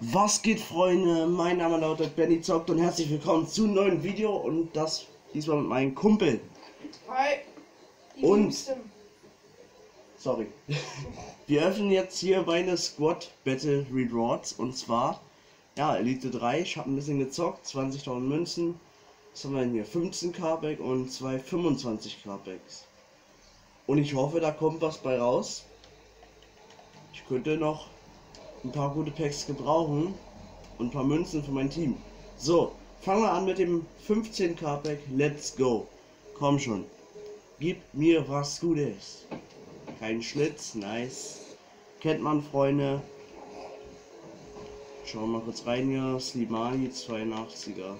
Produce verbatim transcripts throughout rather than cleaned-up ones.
Was geht, Freunde? Mein Name lautet Benny Zockt und herzlich willkommen zu einem neuen Video und das diesmal mit meinem Kumpel. Hi. Die Und Liebsten. sorry. Wir öffnen jetzt hier meine Squad Battle Rewards und zwar ja Elite drei. Ich habe ein bisschen gezockt, zwanzigtausend Münzen. Was haben wir denn hier? fünfzehn K-Back und zwei fünfundzwanzig K-Backs. Und ich hoffe, da kommt was bei raus. Ich könnte noch ein paar gute Packs gebrauchen und ein paar Münzen für mein Team. So, fangen wir an mit dem fünfzehn K-Pack. Let's go. Komm schon. Gib mir was Gutes. Kein Schlitz, nice. Kennt man, Freunde. Schauen wir mal kurz rein hier. Slimani zweiundachtziger.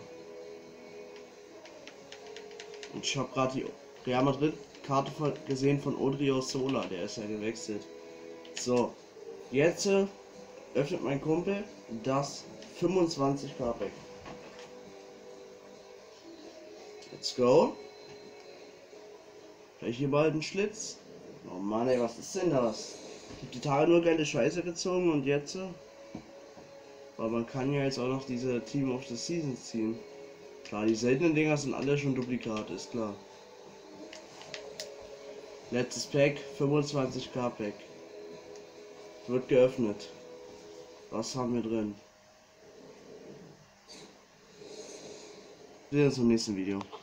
Und ich habe gerade die Real Madrid Karte gesehen von Odriozola. Der ist ja gewechselt. So, jetzt äh, öffnet mein Kumpel das fünfundzwanzig K-Pack. Let's go. Gleich hier bald ein Schlitz. Oh Mann, ey, was ist denn das? Ich hab die Tage nur geile Scheiße gezogen und jetzt. Aber man kann ja jetzt auch noch diese Team of the Season ziehen. Klar, die seltenen Dinger sind alle schon Duplikat, ist klar. Letztes Pack, fünfundzwanzig K-Pack. Wird geöffnet. Was haben wir drin? Wir sehen uns im nächsten Video.